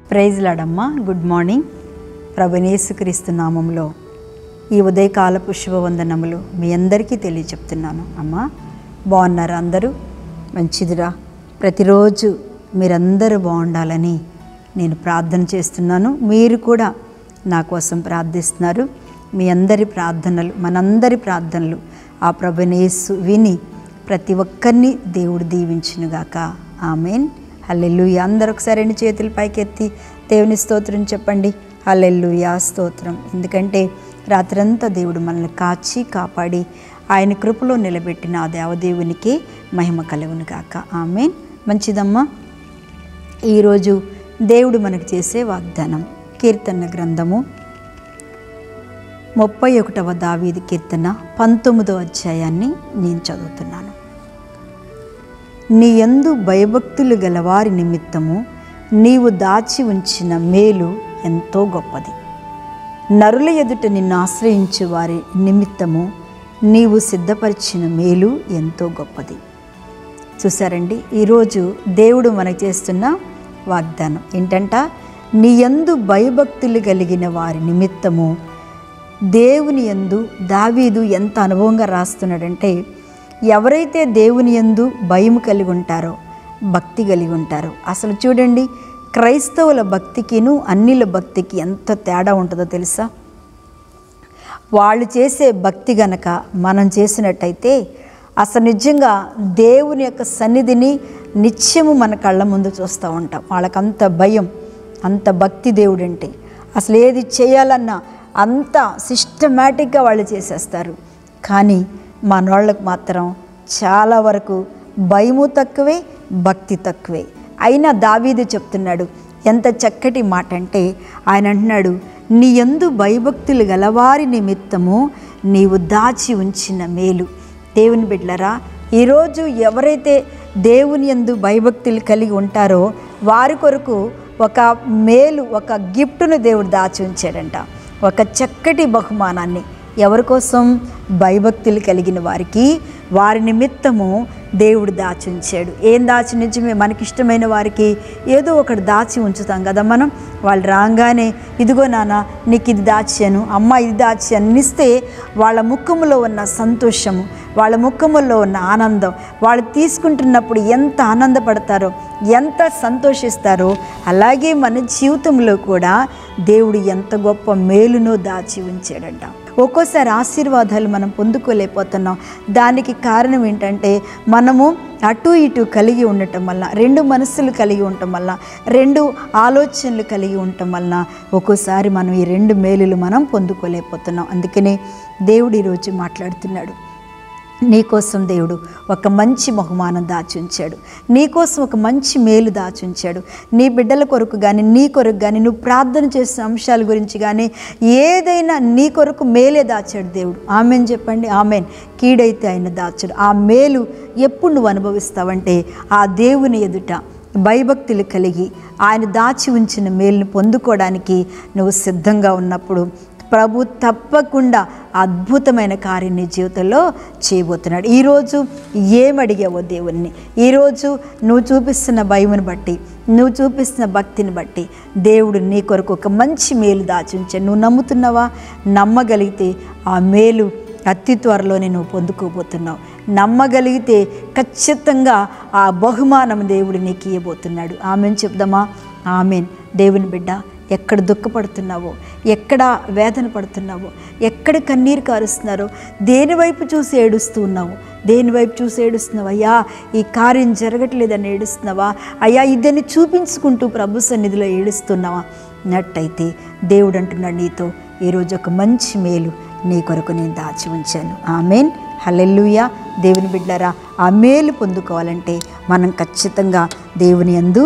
Praise లాడమ్మా. Good morning. ప్రభువైన యేసుక్రీస్తు నామములో ఈ ఉదయకాలపు శుభవందనములు మీ అందరికీ తెలియచెప్తున్నాను. అమ్మా బాగున్నారా? అందరూ మంచిదిరా. ప్రతిరోజు మీరందరూ బాగుండాలని నేను ప్రార్థన చేస్తున్నాను. మీరు కూడా నా కోసం ప్రార్థిస్తున్నారు. మీ అందరి ప్రార్థనలు, మనందరి ప్రార్థనలు ఆ ప్రభువైన యేసు విని ప్రతి ఒక్కరిని దేవుడు దీవించునుగాక. ఆమేన్. హల్లెలూయా. అందరూ ఒకసారి రెండు చేతులు పైకెత్తి దేవుని స్తోత్రం చెప్పండి. హల్లెలూయా, స్తోత్రం. ఎందుకంటే రాత్రంతా దేవుడు మనల్ని కాచి కాపాడి ఆయన కృపలో నిలబెట్టిన ఆ దేవదేవునికి మహిమ కలుగునుగాక. ఆమేన్. మంచిదమ్మా. ఈరోజు దేవుడు మనకు చేసే వాగ్దానం కీర్తన గ్రంథము 31వ దావీదు కీర్తన 19వ అధ్యాయాన్ని నేను చదువుతున్నాను. నీ యందు భయభక్తులు గలవారి నిమిత్తము నీవు దాచి ఉంచిన మేలు ఎంతో గొప్పది. నరుల ఎదుట నిన్ను ఆశ్రయించు వారి నిమిత్తము నీవు సిద్ధపరిచిన మేలు ఎంతో గొప్పది. చూసారండి, ఈరోజు దేవుడు మనకు చేస్తున్న వాగ్దానం ఏంటంట? నీ యందు భయభక్తులు కలిగిన వారి నిమిత్తము దేవుని యందు దావీదు ఎంత అనుభవంగా రాస్తున్నాడంటే, ఎవరైతే దేవుని యందు భయం కలిగి ఉంటారో, భక్తి కలిగి ఉంటారో, అసలు చూడండి క్రైస్తవుల భక్తికిను అన్యుల భక్తికి ఎంత తేడా ఉంటుందో తెలుసా? వాళ్ళు చేసే భక్తి గనక మనం చేసినట్టయితే అసలు నిజంగా దేవుని యొక్క సన్నిధిని నిత్యము మన కళ్ళ ముందు చూస్తూ ఉంటాం. వాళ్ళకంత భయం, అంత భక్తి దేవుడు అంటే. అసలు ఏది చేయాలన్నా అంత సిస్టమేటిక్గా వాళ్ళు చేసేస్తారు. కానీ మన వాళ్ళకు మాత్రం చాలా వరకు భయము తక్కువే, భక్తి తక్కువే. అయినా దావీదు చెప్తున్నాడు ఎంత చక్కటి మాట అంటే, ఆయన అంటున్నాడు, నీ యందు భయభక్తులు గలవారి నిమిత్తము నీవు దాచి ఉంచిన మేలు. దేవుని బిడ్డలారా, ఈరోజు ఎవరైతే దేవుని యందు భయభక్తులు కలిగి ఉంటారో వారి కొరకు ఒక మేలు, ఒక గిఫ్ట్ను దేవుడు దాచి ఉంచాడంట. ఒక చక్కటి బహుమానాన్ని ఎవరి కోసం? భయభక్తులు కలిగిన వారికి, వారి నిమిత్తము దేవుడు దాచి ఉంచాడు. ఏం దాచి? నిజమే, మనకిష్టమైన వారికి ఏదో ఒకటి దాచి ఉంచుతాం కదా మనం. వాళ్ళు రాగానే ఇదిగో నాన్న నీకు ఇది దాచాను, అమ్మ ఇది దాచాను ఇస్తే వాళ్ళ ముఖములో ఉన్న సంతోషము, వాళ్ళ ముఖములో ఉన్న ఆనందం, వాళ్ళు తీసుకుంటున్నప్పుడు ఎంత ఆనందపడతారో, ఎంత సంతోషిస్తారో, అలాగే మన జీవితంలో కూడా దేవుడు ఎంత గొప్ప మేలునో దాచి ఉంచాడంట. ఒక్కోసారి ఆశీర్వాదాలు మనం పొందుకోలేకపోతున్నాం. దానికి కారణం ఏంటంటే, మనము అటు ఇటు కలిగి ఉండటం వల్ల, రెండు మనస్సులు కలిగి ఉండటం వల్ల, రెండు ఆలోచనలు కలిగి ఉండటం వలన ఒక్కోసారి మనం ఈ రెండు మేలులు మనం పొందుకోలేకపోతున్నాం. అందుకనే దేవుడు ఈరోజు మాట్లాడుతున్నాడు. నీకోసం దేవుడు ఒక మంచి బహుమానం దాచి ఉంచాడు. నీకోసం ఒక మంచి మేలు దాచి ఉంచాడు. నీ బిడ్డల కొరకు కానీ, నీ కొరకు కానీ, నువ్వు ప్రార్థన చేసిన అంశాల గురించి కానీ ఏదైనా నీ కొరకు మేలే దాచాడు దేవుడు. ఆమెన్ చెప్పండి. ఆమెన్. కీడైతే ఆయన దాచాడు. ఆ మేలు ఎప్పుడు నువ్వు అనుభవిస్తావంటే, ఆ దేవుని ఎదుట భయభక్తులు కలిగి ఆయన దాచి ఉంచిన మేలును పొందుకోవడానికి నువ్వు సిద్ధంగా ఉన్నప్పుడు ప్రభు తప్పకుండా అద్భుతమైన కార్యం నీ జీవితంలో చేయబోతున్నాడు. ఈరోజు ఏమడిగావో దేవుణ్ణి, ఈరోజు నువ్వు చూపిస్తున్న భయమును బట్టి, నువ్వు చూపిస్తున్న భక్తిని బట్టి దేవుడు నీ కొరకు ఒక మంచి మేలు దాచుంచాడు. నువ్వు నమ్ముతున్నావా? నమ్మగలిగితే ఆ మేలు అతి త్వరలోనే నువ్వు పొందుకోబోతున్నావు. నమ్మగలిగితే ఖచ్చితంగా ఆ బహుమానం దేవుడు నీకు ఇవ్వబోతున్నాడు. ఆమెన్ చెప్దామా? ఆమెన్. దేవుని బిడ్డ, ఎక్కడ దుఃఖపడుతున్నావో, ఎక్కడ వేదన పడుతున్నావో, ఎక్కడ కన్నీరు కారుస్తున్నారో, దేని వైపు చూసి ఏడుస్తూ ఉన్నావు, దేని వైపు చూసి ఏడుస్తున్నావు? అయ్యా ఈ కార్యం జరగట్లేదని ఏడుస్తున్నావా? అయ్యా ఇదని చూపించుకుంటూ ప్రభు సన్నిధిలో ఏడుస్తున్నావా? నట్టయితే దేవుడు అంటున్నాడు నీతో, ఈరోజు ఒక మంచి మేలు నీ కొరకు నేను దాచి ఉంచాను. ఆమెన్. హల్లెలూయా. దేవుని బిడ్డలారా, ఆ మేలు పొందుకోవాలంటే మనం ఖచ్చితంగా దేవుని యందు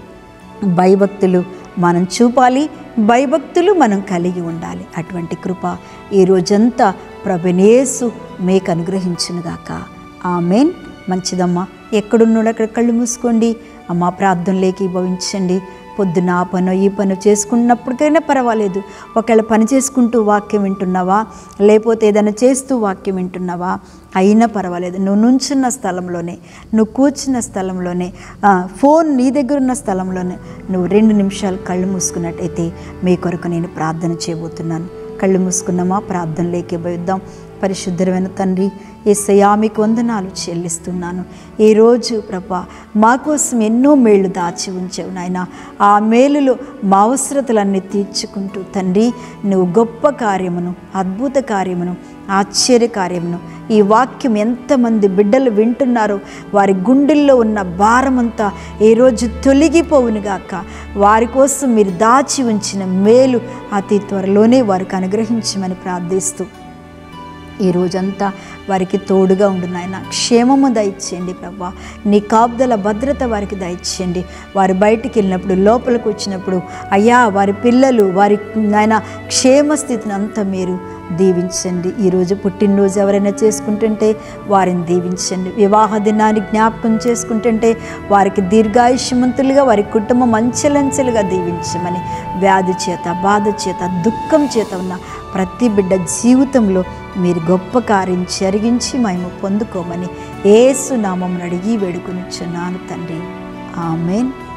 భయభక్తులు మనం చూపాలి, భయభక్తులు మనం కలిగి ఉండాలి. అటువంటి కృప ఈ రోజంతా ప్రభువైన యేసు మీకు అనుగ్రహించునుగాక. ఆమెన్. మంచిదమ్మా. ఎక్కడున్నాడు అక్కడ కళ్ళు మూసుకోండి. అమ్మ ప్రార్థనలోకి భవించండి. పొద్దున ఆ పనో ఈ పనో చేసుకున్నప్పటికైనా పర్వాలేదు. ఒకవేళ పని చేసుకుంటూ వాక్యం వింటున్నావా, లేకపోతే ఏదైనా చేస్తూ వాక్యం వింటున్నావా, అయినా పర్వాలేదు. నువ్వు నుంచున్న స్థలంలోనే, నువ్వు కూర్చున్న స్థలంలోనే, ఫోన్ నీ దగ్గర ఉన్న స్థలంలోనే నువ్వు 2 నిమిషాలు కళ్ళు మూసుకున్నట్టయితే మీ కొరకు నేను ప్రార్థన చేయబోతున్నాను. కళ్ళు మూసుకున్నామా? ప్రార్థనలోకి పోయిద్దాం. పరిశుద్ధమైన తండ్రి, యేసయ్యా మీకు వందనాలు చెల్లిస్తున్నాను. ఈరోజు ప్రభా మా కోసం ఎన్నో మేళ్ళు దాచి ఉంచావు నాయన. ఆ మేలులో మా అవసరతలన్నీ తీర్చుకుంటూ తండ్రి, నువ్వు గొప్ప కార్యమును, అద్భుత కార్యమును, ఆశ్చర్య కార్యమును ఈ వాక్యం ఎంతమంది బిడ్డలు వింటున్నారో వారి గుండెల్లో ఉన్న భారమంతా ఈరోజు తొలగిపోవునుగాక. వారి కోసం మీరు దాచి ఉంచిన మేలు అతి త్వరలోనే వారికి అనుగ్రహించమని ప్రార్థిస్తూ ఈ రోజంతా వారికి తోడుగా ఉండు నాయన. క్షేమము దయచేయండి ప్రభా. నీ కాపుదల భద్రత వారికి దయచేయండి. వారు బయటికి వెళ్ళినప్పుడు, లోపలికి వచ్చినప్పుడు అయ్యా వారి పిల్లలు వారి నాయన క్షేమస్థితిని అంతా మీరు దీవించండి. ఈరోజు పుట్టినరోజు ఎవరైనా చేసుకుంటుంటే వారిని దీవించండి. వివాహ దినాన్ని జ్ఞాపకం చేసుకుంటుంటే వారికి దీర్ఘాయుష్మంతులుగా, వారి కుటుంబం అంచెలంచెలుగా దీవించమని, వ్యాధి చేత, బాధ చేత, దుఃఖం చేత ఉన్న ప్రతి బిడ్డ జీవితంలో మీరు గొప్ప కార్యం జరిగించి మహిమ పొందుకోమని యేసు నామమున అడిగి వేడుకొనుచున్నాను తండ్రి. ఆమేన్.